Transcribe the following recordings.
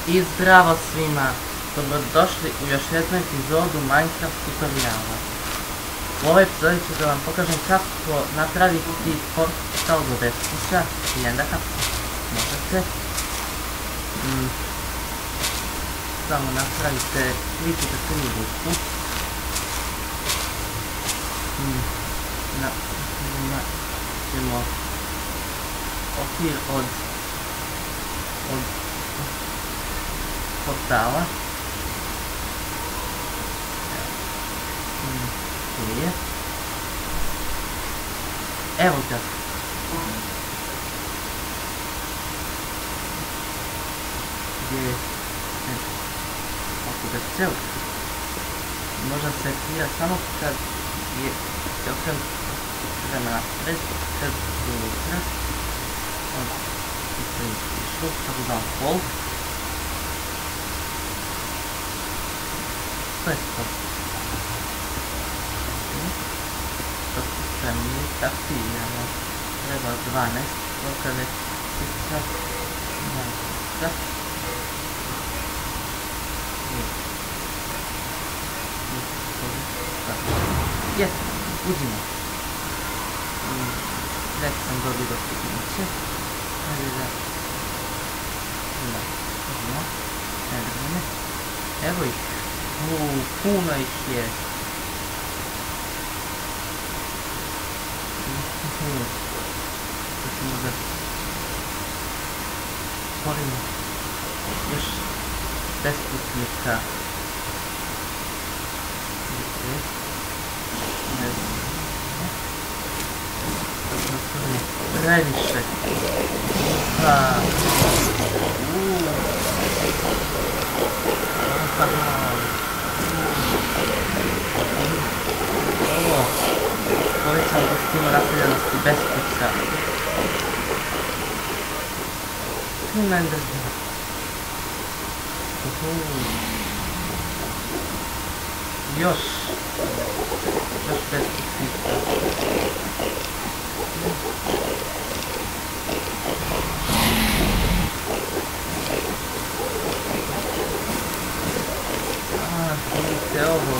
I zdravo svima! Dobrodošli u još jednu epizodu Minecraft tutoriala. U ovoj epizodi ću da vam pokažem kako napraviti portal do Vespusa i onda kako možete. Samo napravite, kliknite tu ruku. Ćemo okvir od portala. Tu je. Evo ga. Gdje je? Oko ga ceo. Možda se aktivira samo kad je okrenut prema napred, kad je unutra. To je išlo, tako da pol. To je to. To se mi aktiviramo. Treba 12, dok je sisa. Jes, uđimo. Već sam dobio do stupnice. Hajde da... uđimo. Evo ih. Puno ih je. Ćemo da stvorimo još besputnika. Previše. Ovo povećamo kostima naseljenosti bez puca. Tremendous. Još bez pucnika. Vidite ovo.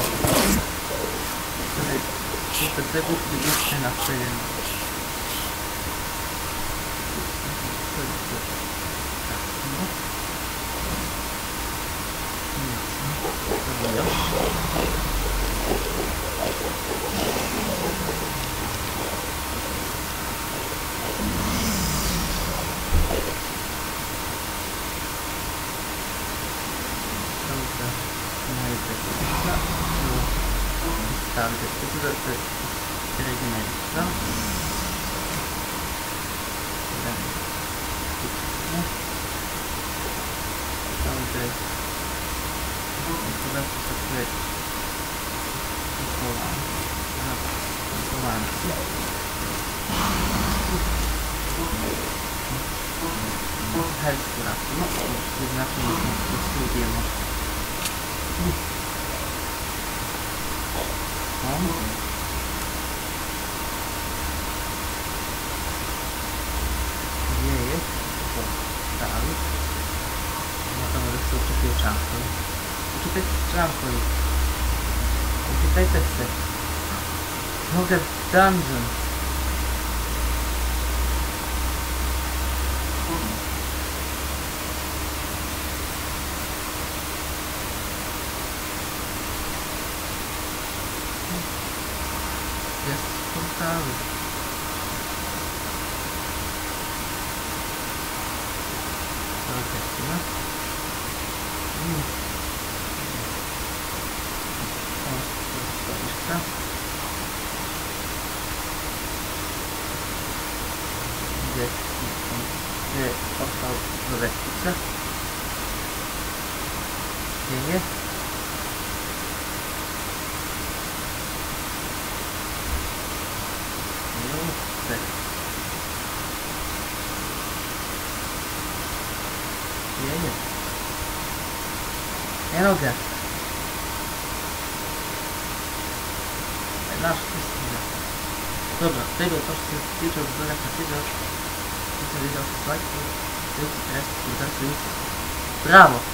Vidite sve butke više naseljene. Stavite tu da se regenerira. Stavite tu da se sve isolanci. Hajde se vratimo, što znači da se ubijemo. Gdje je? Postavi. Moramo da se učitaju čankovi. Učitajte se čankovi. Učitajte se. Mnoga dungeon. Yes, portali. Sada testima. Skladišta. Gdje je portal do Vespusa. Gdje je? Evo ga. Naš istina. Dobro, to je bilo to što se tiče od dodaka video. Video se svaki. Bravo!